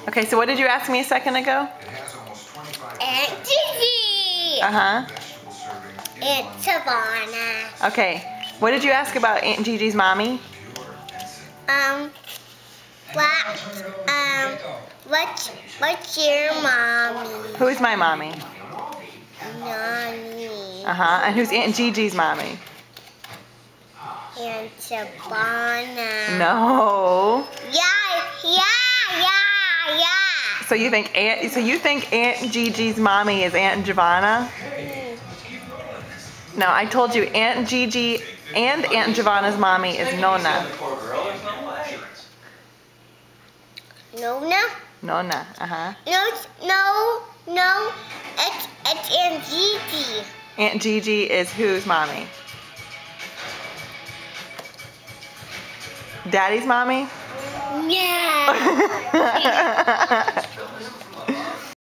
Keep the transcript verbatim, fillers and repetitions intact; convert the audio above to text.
Okay, so what did you ask me a second ago? Aunt Gigi. Uh-huh. Aunt Savannah. Okay, what did you ask about Aunt Gigi's mommy? Um, what, um, what's, what's your mommy? Who's my mommy? Nani. Uh-huh, and who's Aunt Gigi's mommy? Aunt Savannah. No. Yeah, yeah, yeah, yeah. So you think Aunt, so you think Aunt Gigi's mommy is Aunt Giovanna? Mm. No, I told you Aunt Gigi and Aunt Giovanna's mommy is Nona. Nona? Nona, uh-huh. No, no, no. It's, it's Aunt Gigi. Aunt Gigi is whose mommy? Daddy's mommy? Yeah.